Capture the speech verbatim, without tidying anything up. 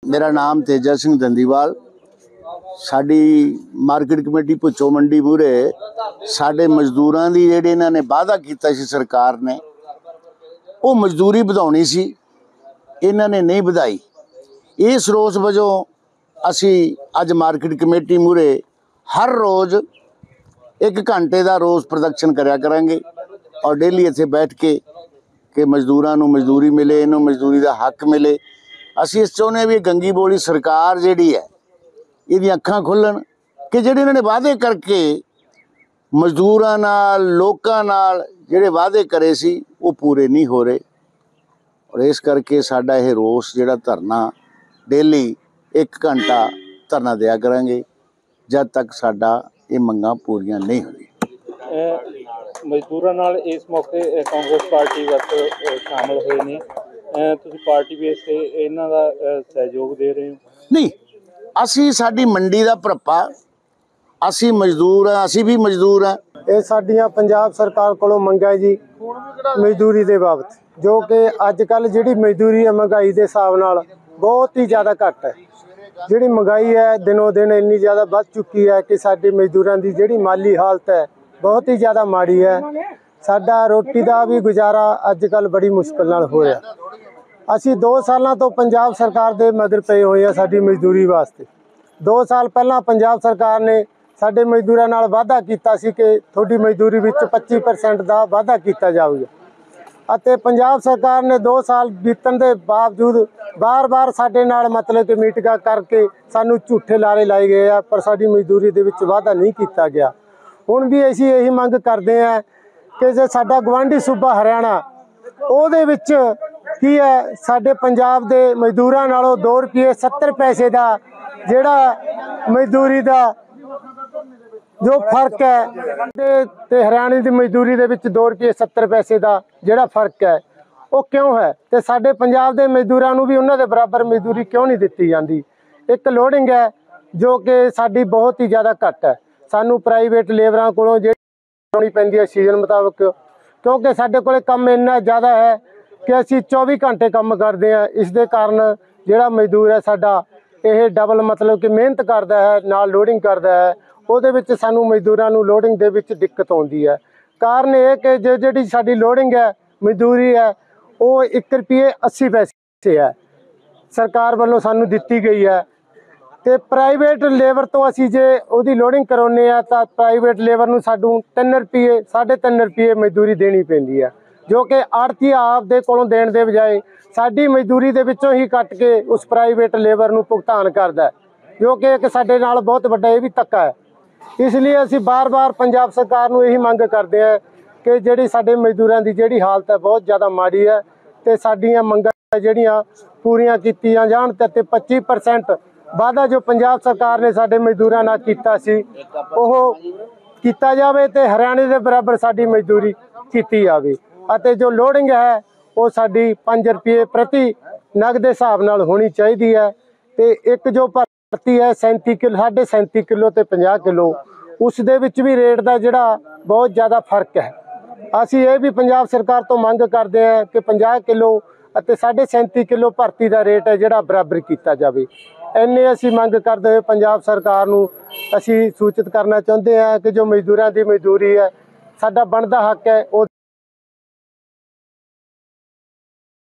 मेरा नाम तेजा सिंह दंदीवाल। साडी मार्केट कमेटी भुच्चो मंडी मूहरे साडे मजदूरां दी जिहड़ी इन्हां ने वादा कीता सी सरकार ने, वो मजदूरी वधाउणी सी, इन्हां ने नहीं वधाई। इस रोस वजों असी अज मार्केट कमेटी मूहरे हर रोज़ एक घंटे का रोस प्रदर्शन करया करांगे और डेली इत्थे बैठ के कि मजदूरां नूं मजदूरी मिले, इन्हूं मजदूरी का हक मिले। असी इस चाहुंदे भी गंगी बोली सरकार जिहड़ी है इहदी अखां खुल्लन कि जिहड़े इन्हां ने वादे करके मजदूरां नाल लोकां नाल जिहड़े वादे करे सी वो पूरे नहीं हो रहे। और इस करके साडा यह रोस जिहड़ा धरना डेली एक घंटा धरना दिया करांगे जब तक साडा ये मंगां पूरियां नहीं होंदी। मजदूरां नाल इस मौके कांग्रेस पार्टी विच शामिल होए ने, तुसीं पार्टी बेस ते इन्हां दा सहयोग दे रहे हो? नहीं, असी साडी मंडी दा भरप्पा, असी मजदूर हाँ, असी भी मजदूर हाँ। ये साडियां पंजाब सरकार कोलों मंगां जी मजदूरी दे बाबत, जो कि अजकल जिहड़ी मजदूरी है महंगाई के हिसाब नाल बहुत ही ज़्यादा घट है। जिहड़ी महंगाई है दिनों दिन इन्नी ज़्यादा बढ़ चुकी है कि साडी मजदूरां दी जिहड़ी माली हालत है बहुत ही ज़्यादा माड़ी है। साडा रोटी का भी गुजारा अजकल बड़ी मुश्किल नाल हो रहा। असी दो सालों तो पंजाब सरकार दे मगर पे हुए हैं साडी मजदूरी वास्ते। दो साल पहला पंजाब सरकार ने साडे मजदूरां नाल वादा कीता सी कि थोड़ी मजदूरी विच पच्ची परसेंट का वादा किया जाऊगा। ਅਤੇ पंजाब सरकार ने दो साल बीतण के बावजूद बार बार साडे नाल मतलब कि मीटिंगां करके सानू झूठे लारे लाए गए हैं, पर साडी मजदूरी दे विच वादा नहीं किया गया। हुण भी असीं यही मंग करते हैं कि जो साडा गवांढी सूबा हरियाणा ਉਹਦੇ ਵਿੱਚ ਕੀ ਹੈ ਸਾਡੇ ਪੰਜਾਬ ਦੇ ਮਜ਼ਦੂਰਾਂ ਨਾਲੋਂ दो रुपये सत्तर पैसे ਦਾ ਜਿਹੜਾ ਮਜ਼ਦੂਰੀ ਦਾ जो फर्क है ते हरियाणे की मजदूरी दे विच दो रुपये सत्तर पैसे का जिहड़ा फर्क है वो क्यों है, तो साडे पंजाब के मजदूरों को भी उन्होंने बराबर मजदूरी क्यों नहीं दी जाती। एक लोडिंग है जो कि साडी बहुत ही ज़्यादा घट है। सानू प्राइवेट लेबरां कोलों जिहड़ी पैंदी है सीजन मुताबक, क्योंकि साडे कोले काम इन्ना ज़्यादा है कि असीं चौबी घंटे काम करते हैं। इस दे कारण जिहड़ा मजदूर है साडा यह डबल मतलब कि मेहनत करता है नाल लोडिंग करता है, ਉਹਦੇ ਵਿੱਚ ਸਾਨੂੰ ਮਜ਼ਦੂਰਾਂ ਨੂੰ ਲੋਡਿੰਗ ਦੇ ਵਿੱਚ ਦਿੱਕਤ ਆਉਂਦੀ ਹੈ। ਕਾਰਨ ਇਹ ਕਿ ਜੋ ਜਿਹੜੀ ਸਾਡੀ ਲੋਡਿੰਗ ਹੈ ਮਜ਼ਦੂਰੀ ਹੈ ਉਹ ਇੱਕ ਰੁਪਏ अस्सी ਪੈਸੇ ਹੈ ਸਰਕਾਰ ਵੱਲੋਂ ਸਾਨੂੰ ਦਿੱਤੀ ਗਈ ਹੈ। ਤੇ ਪ੍ਰਾਈਵੇਟ ਲੇਬਰ ਤੋਂ ਅਸੀਂ ਜੇ ਉਹਦੀ ਲੋਡਿੰਗ ਕਰਾਉਂਦੇ ਆ ਤਾਂ ਪ੍ਰਾਈਵੇਟ ਲੇਬਰ ਨੂੰ ਸਾਨੂੰ ਤਿੰਨ ਰੁਪਏ ਸਾਢੇ ਤਿੰਨ ਰੁਪਏ ਮਜ਼ਦੂਰੀ ਦੇਣੀ ਪੈਂਦੀ ਹੈ, ਜੋ ਕਿ ਆੜਤੀ ਆਪ ਦੇ ਕੋਲੋਂ ਦੇਣ ਦੇ ਬਜਾਏ ਸਾਡੀ ਮਜ਼ਦੂਰੀ ਦੇ ਵਿੱਚੋਂ ਹੀ ਕੱਟ ਕੇ ਉਸ ਪ੍ਰਾਈਵੇਟ ਲੇਬਰ ਨੂੰ ਭੁਗਤਾਨ ਕਰਦਾ, ਜੋ ਕਿ ਇੱਕ ਸਾਡੇ ਨਾਲ ਬਹੁਤ ਵੱਡਾ ਇਹ ਵੀ ਧੱਕਾ ਹੈ। इसलिए असी बार बार पंजाब सरकार को यही मंग करते हैं कि जिहड़ी साडे मजदूरों की जिहड़ी हालत है बहुत ज़्यादा माड़ी है, तो साडियां मंगां जिहड़ियां पूरियां कीतियां जाण ते पच्ची परसेंट वादा जो पंजाब सरकार ने साडे मजदूरों नाल कीता सी ओह कीता जावे ते हरियाणे दे बराबर साडी मजदूरी कीती जावे। अते जो लोडिंग है वो साडी पाँच रुपये प्रति नग दे हिसाब नाल होनी चाहिए है। तो एक जो भर्ती है सैंती किलो साढ़े सैंती किलो तो पचास किलो उस दे विच भी रेट का जिहड़ा बहुत ज़्यादा फर्क है। असी ये भी पंजाब सरकार तो मंग करते हैं कि पचास किलो अते साढ़े सैंती किलो भर्ती का रेट है जिहड़ा बराबर किया जाए। इन्ने असी मंग करते हुए पंजाब सरकार नूं असी सूचित करना चाहते हैं कि जो मजदूरों की मजदूरी है साडा बनदा हक है।